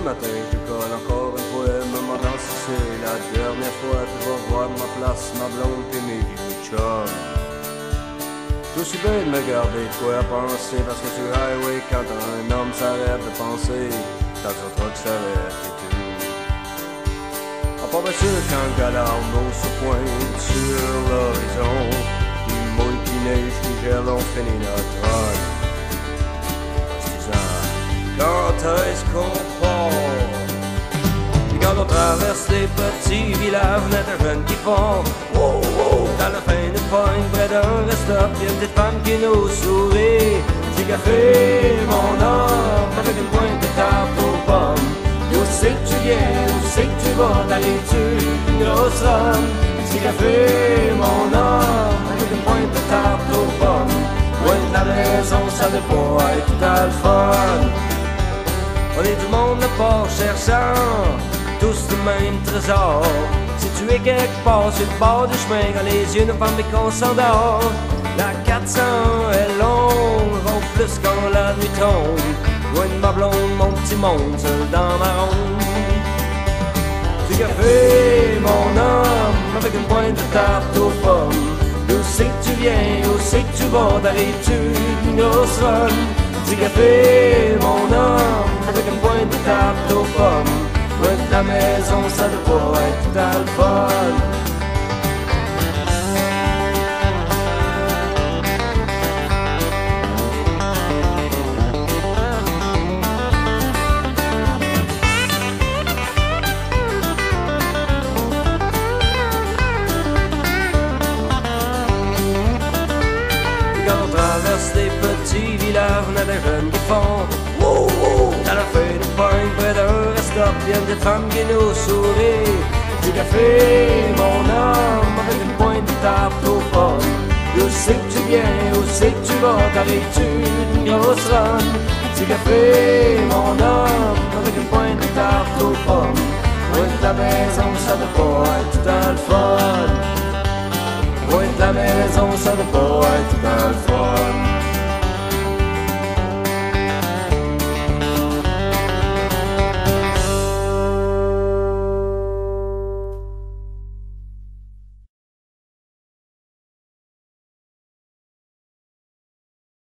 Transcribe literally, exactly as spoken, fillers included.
matin, je colle encore une fois, me demandant si c'est la dernière fois que je vais voir ma place, ma blonde et mes vieux chums. Je suis bien de me garder de quoi à penser, parce que sur le highway, quand un homme s'arrête de penser, tant son truck s'arrête et tout. À part bien sûr, quand le galarme se pointe sur l'horizon, qui mouille, qui neige, qui gèle, on finit notre run. En se disant, quand est-ce qu'on part? Et quand on traverse les petits villages, on a des jeunes qui font wow, wow, dans le fin de pointe, près d'un restaurant, y'a une petite femme qui nous sourit. Petit café, mon homme, avec une pointe de tarte aux pommes. Où c'est que tu viens, où c'est que tu vas, t'arrives-tu une grosse rhum? Petit café, mon homme, avec une pointe de tarte aux pommes. Loin de la maison, ça ne peut être tout à le fun. On est du monde de part cherchant tous le même trésor. Si tu es quelque part sur le bord du chemin, quand les yeux nous ferment et qu'on s'endort, la quatre cents est longue, vaut plus quand la nuit tombe. Loin de ma blonde, mon petit monde, seul dans ma ronde. Du café, mon homme, avec une pointe de tarte aux pommes. D'où c'est que tu viens, où c'est que tu vas, t'arrives-tu d'une grosse run? Du café, mon homme, avec une pointe de tarte aux pommes. Loin de la maison, ça doit pas être tout à le fun. Quand on traverse les petits villages, on a des jeunes qui font wow, wow, dans la feuille de pointe, près d'un restaurant, viennent des femmes qui nous sourient. Du café, mon homme, avec une pointe de tarte aux pommes. Où c'est que tu viens, où c'est que tu vas, t'arrives-tu d'une grosse run? Du café, mon homme, avec une pointe de tarte aux pommes. Loin de la maison, ça ne peut pas être tout à le fun. Loin de la maison, ça ne peut pas être tout à le fun.